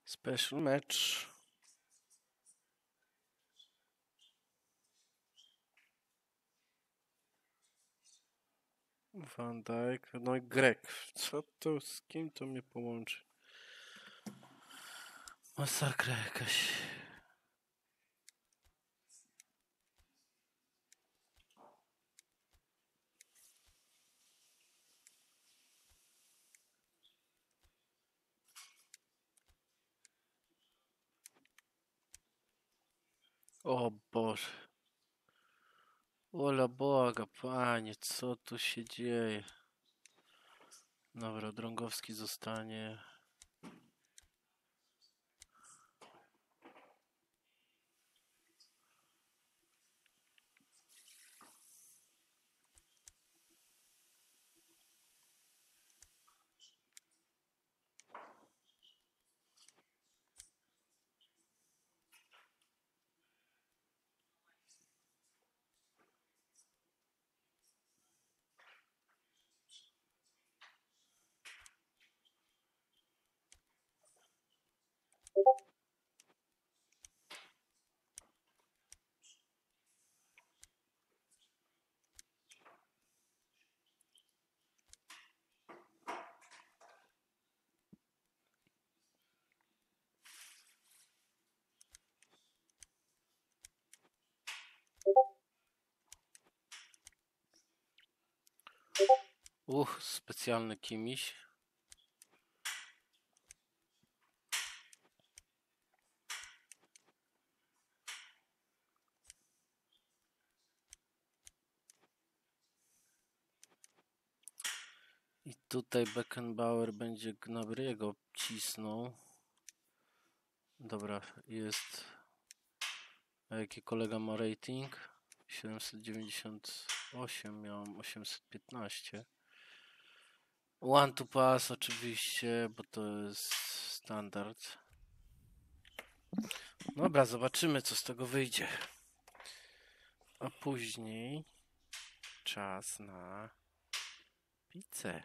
Special match. Van Dijk, no i Grek. Co to, z kim to mnie połączy? Masakra jakaś. O Boże. Ola Boga, panie, co tu się dzieje? Dobra, Drągowski zostanie. Specjalny kimiś. I tutaj Beckenbauer będzie Gnabry'ego cisnął. Dobra, jest. A jaki kolega ma rating? 798, miałem 815. One to pass oczywiście, bo to jest standard. Dobra, zobaczymy, co z tego wyjdzie. A później czas na pizzę.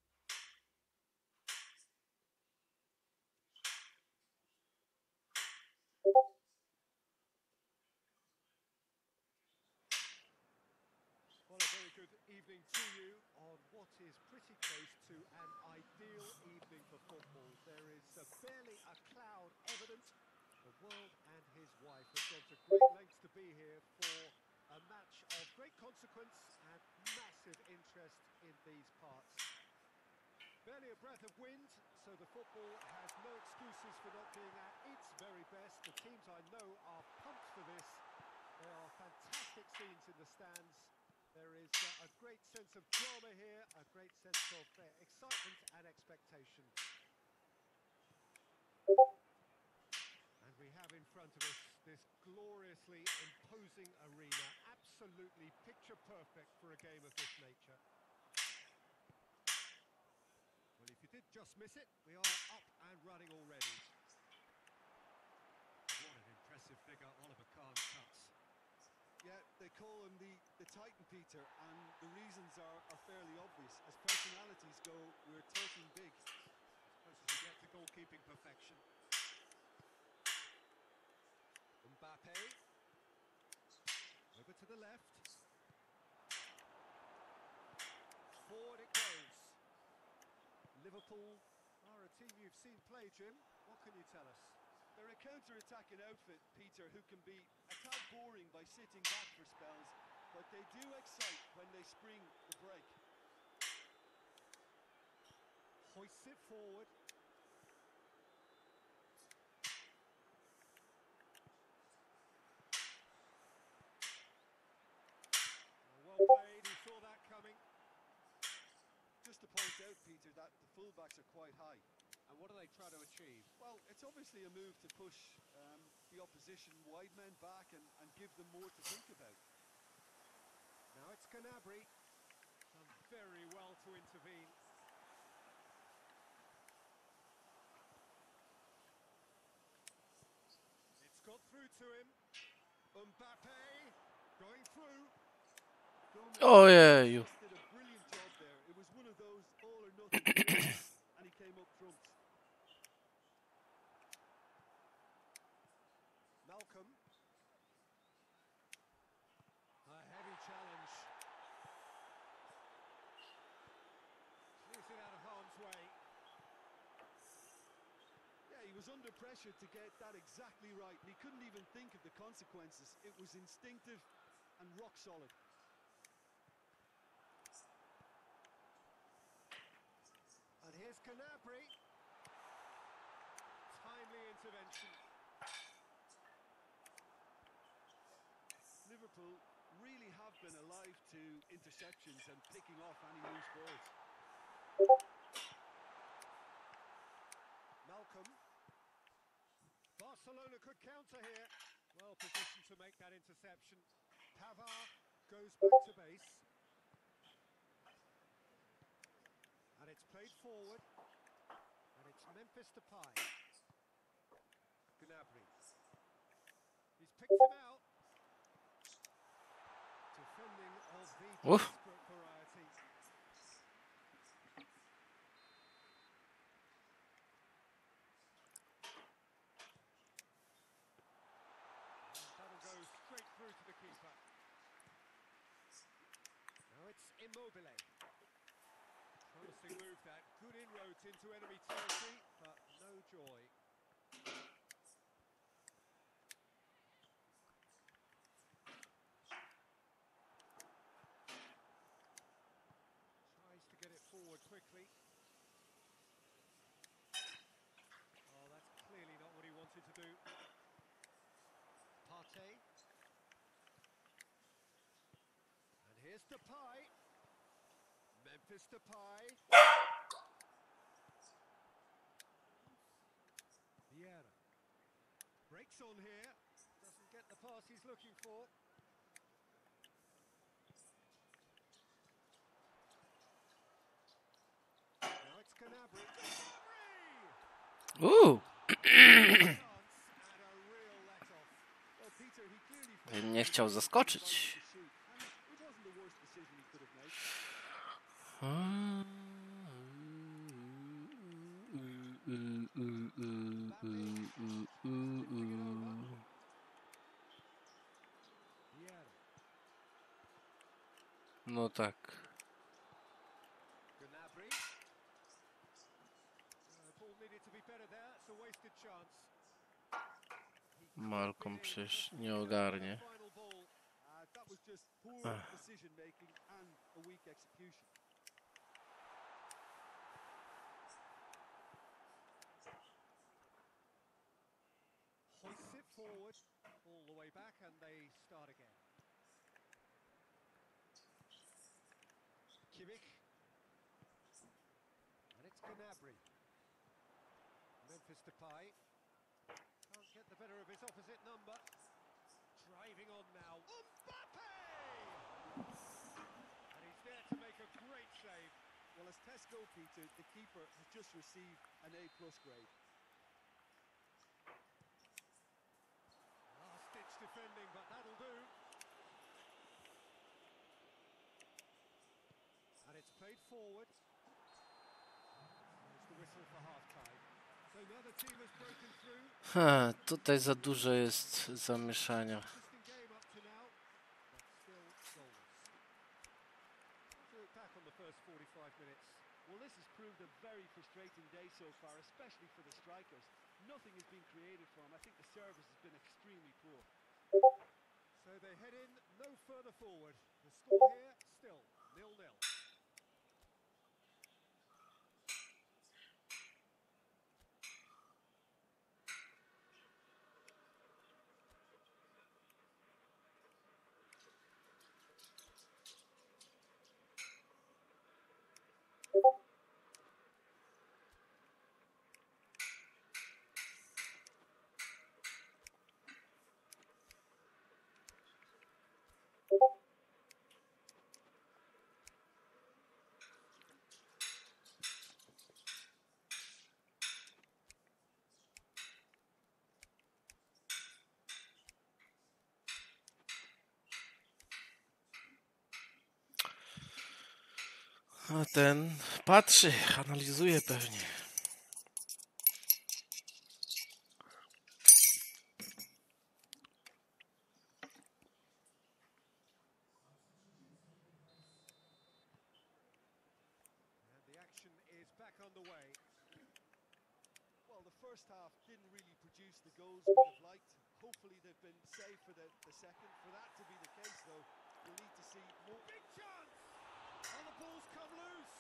Well, a very good evening to you on what is pretty close to an ideal evening for football. There is barely a cloud evident. The world and his wife have gone to great lengths to be here for a match of great consequence and massive interest in these parts. Barely a breath of wind, so the football has no excuses for not being at its very best. The teams I know are pumped for this. There are fantastic scenes in the stands. There is a great sense of drama here, a great sense of excitement and expectation. And we have in front of us this gloriously imposing arena, absolutely picture perfect for a game of this nature. Well, if you did just miss it, we are up and running already. What an impressive figure Oliver Kahn cuts. Yeah, they call him the Titan, Peter, and the reasons are fairly obvious. As personalities go, we're talking big. As close as you get to goalkeeping perfection. Mbappe. Over to the left. Forward it goes. Liverpool are a team you've seen play, Jim. What can you tell us? They're a counter-attacking outfit, Peter, who can be a tad boring by sitting back for spells, but they do excite when they spring the break. Hoists it forward. Well played, he saw that coming. Just to point out, Peter, that the fullbacks are quite high. And what do they try to achieve? Well, it's obviously a move to push the opposition wide men back and give them more to think about. Now it's Gnabry. Done very well to intervene. It's got through to him. Mbappe going through. Ojeju. Did a brilliant job there. It was one of those all or nothing, and he came up trumps. he was under pressure to get that exactly right, and he couldn't even think of the consequences. It was instinctive and rock solid. And here's Gnabry. Timely intervention. Liverpool really have been alive to interceptions and picking off any loose balls. Malcolm. Barcelona could counter here. Well positioned to make that interception. Pavard goes back to base. And it's played forward. And it's Memphis Depay. Gnabry. He's picked him out. Defending of the Oof. desperate variety. And that'll go straight through to the keeper. Now it's Immobile. Promising move that. Good inroads into enemy territory, but no joy. Tries to get it forward quickly. Oh, that's clearly not what he wanted to do. Partey. And here's Depay. Memphis Depay. Vieira. Breaks on here. Doesn't get the pass he's looking for. Now it's Gnabry. Gnabry! Uuu. Chance and a real let-off. Well, Peter, he clearly Nie chciał zaskoczyć. and it wasn't the worst decision he could have made. Vieira. No tak. Gnabry. The ball needed to be better there. It's a wasted chance. Malcolm przecież nie ogarnie. Final ball. That was just poor decision making and a weak execution. Hoists it forward, all the way back, and they start again. Kimmich. And it's Gnabry. Memphis Depay. Can't get the better of his opposite number. Driving on now. Mbappe! And he's there to make a great save. Well, as Tesco, Peter, the keeper has just received an A+ grade. Last-ditch defending, but that'll do. And it's played forward. There's the whistle for half-time. So now the team has broken through. Tutaj za dużo jest zamieszania. Interesting game up to now, but still goalless. To look back on the first 45 minutes. Well, this has proved a very frustrating day so far, especially for the strikers. Nothing has been created for them. I think the service has been extremely poor. So they head in no further forward. The score here still 0-0. A ten patrzy, analizuje pewnie. And the action is back underway. Well, Well, the first half didn't really produce the goals we'd have liked. Hopefully they've been saved for the second. For that to be the case, though, we'll need to see more. Big chance! And the ball's come loose.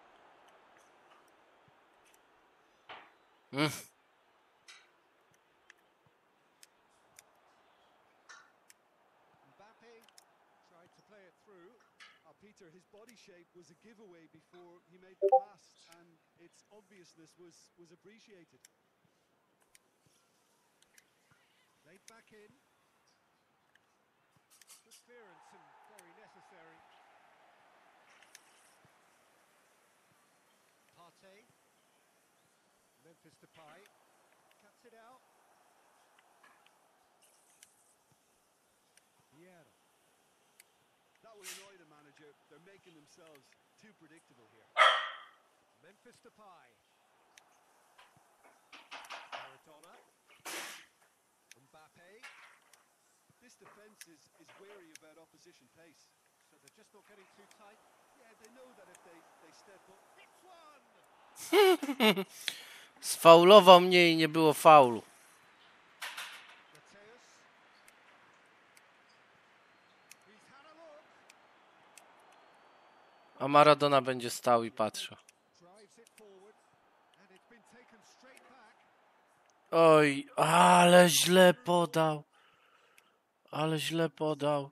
Mbappe tried to play it through. Peter, his body shape was a giveaway before he made the pass, and its obviousness was appreciated. Laid back in. Good clearance and very necessary. Partey. Memphis Depay. Cuts it out. Vieira. That will annoy the manager. They're making themselves too predictable here. Memphis Depay. Maradona. Mbappe. This defence is wary about opposition pace. So they're just not getting too tight. Yeah, they know that if they step up. It's one! Sfaulował mnie i nie było faulu. A Maradona będzie stał i patrzył. Oj, ale źle podał. Ale źle podał.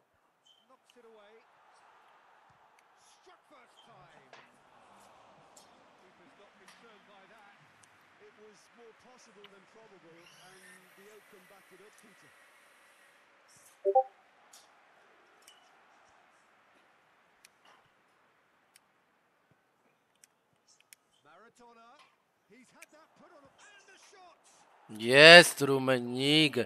Jest Rummenigge.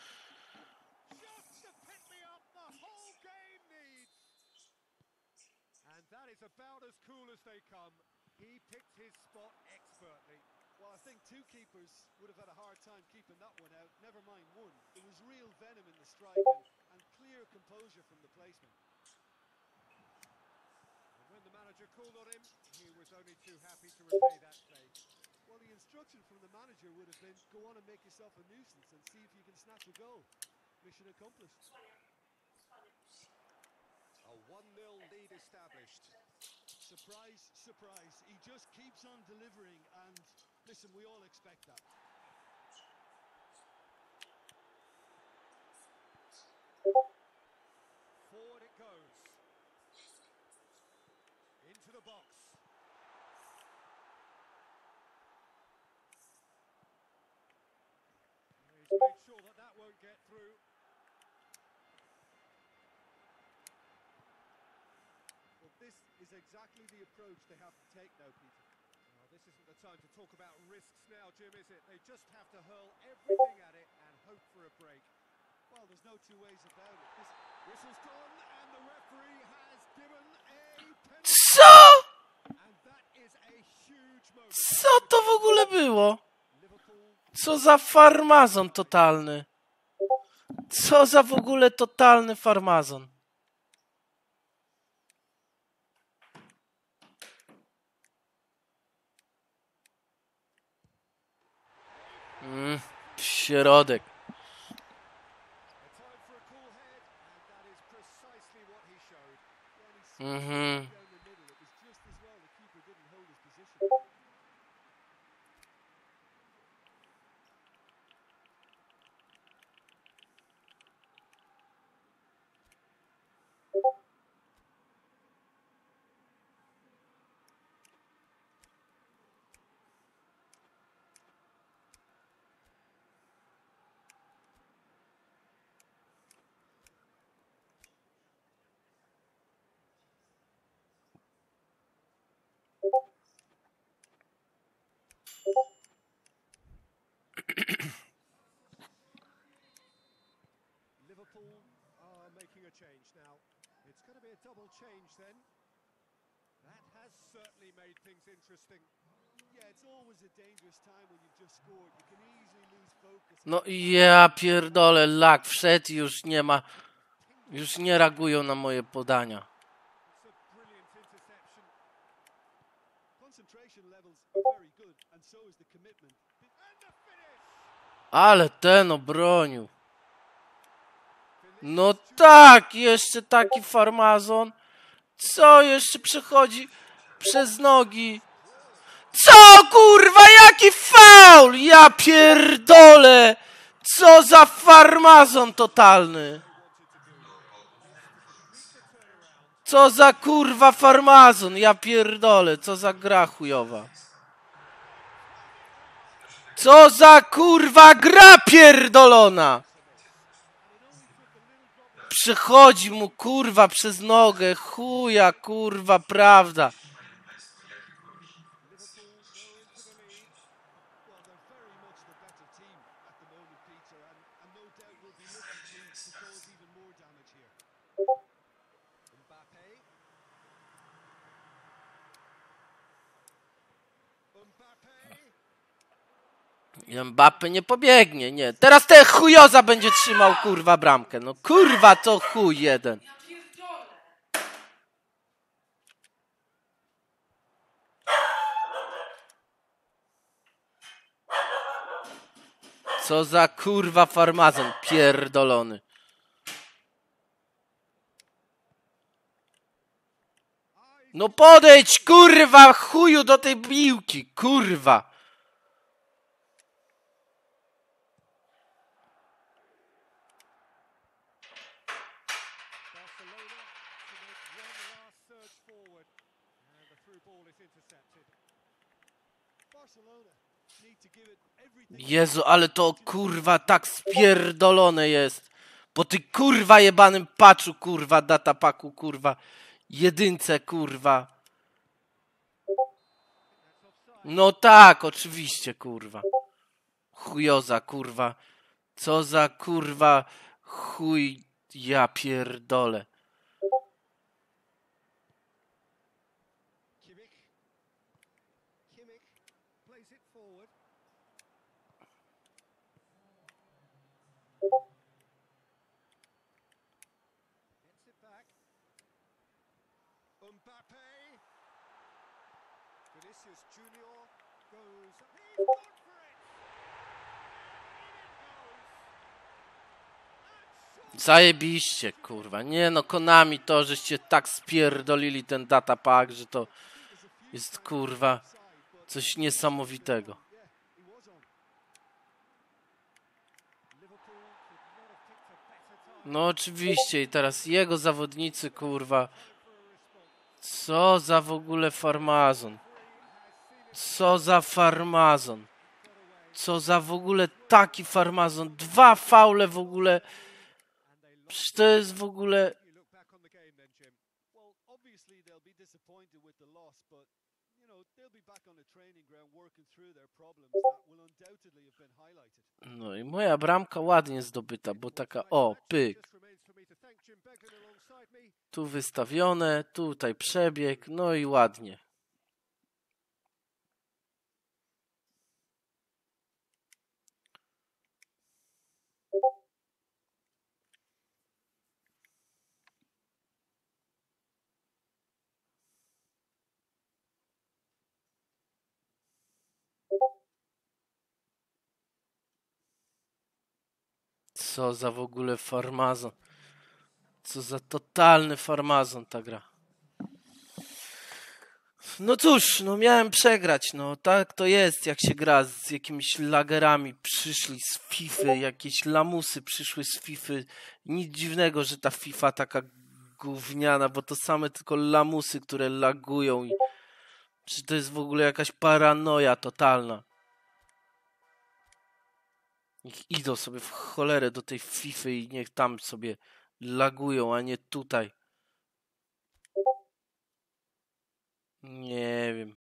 And that is about as cool as they come. He picked his spot expertly. Well, I think two keepers would have had a hard time keeping that one out. Never mind one. There was real venom in the strike and clear composure from the placement. And when the manager called on him, he was only too happy to repay that play. Well, the instruction from the manager would have been, go on and make yourself a nuisance and see if you can snatch a goal. Mission accomplished. A 1-0 lead established. Surprise, surprise. He just keeps on delivering, and listen, we all expect that. Forward it goes. Into the box. He's made sure that that won't get through. Well, this is exactly the approach they have to take now, Peter. Well, this isn't the time to talk about risks now, Jim, is it? They just have to hurl everything at it and hope for a break. Well, there's no two ways about it. This whistle's gone and the referee has given a penalty. Co? And that is a huge moment. Co to w ogóle było? Co za farmazon totalny. Co za w ogóle totalny farmazon. Środek. Liverpool are making a change now. It's going to be a double change then. That has certainly made things interesting. Yeah, it's always a dangerous time when you've just scored. You can easily lose focus. No ja pierdolę, lag wszedł i już nie ma, już nie reagują na moje podania. Concentration levels are very good, and so is the commitment. And the Ale ten obronił. No tak, jeszcze taki farmazon. Co jeszcze przechodzi przez nogi? Co kurwa, jaki faul! Ja pierdolę! Co za farmazon totalny! Co za kurwa farmazon! Ja pierdolę, co za gra chujowa! Co za kurwa gra pierdolona! Przechodzi mu kurwa przez nogę, chuja kurwa prawda. Mbappé nie pobiegnie, nie. Teraz ten chujoza będzie trzymał kurwa bramkę. No kurwa to chuj jeden. Co za kurwa farmazon pierdolony. No podejdź kurwa chuju do tej piłki, kurwa. Jezu, ale to kurwa tak spierdolone jest. Po ty kurwa jebanym patchu kurwa, datapaku kurwa. Jedynce kurwa. No tak, oczywiście kurwa. Chujoza kurwa. Co za kurwa chuj, ja pierdolę. Zajebiście, kurwa. Nie no, Konami to, żeście tak spierdolili ten datapack, że to jest, kurwa, coś niesamowitego. No oczywiście i teraz jego zawodnicy, kurwa. Co za w ogóle farmazon. Co za farmazon. Co za w ogóle taki farmazon. 2 faule w ogóle. Przecież to jest w ogóle... No i moja bramka ładnie zdobyta, bo taka o, pyk. Tu wystawione, tutaj przebieg, no i ładnie. Co za w ogóle farmazon. Co za totalny farmazon ta gra. No cóż, no miałem przegrać, no tak to jest, jak się gra z jakimiś lagerami, przyszli z FIFA, jakieś lamusy przyszły z FIFA. Nic dziwnego, że ta FIFA taka gówniana, bo to same tylko lamusy, które lagują i czy to jest w ogóle jakaś paranoja totalna. Niech idą sobie w cholerę do tej FIFA i niech tam sobie lagują, a nie tutaj. Nie wiem.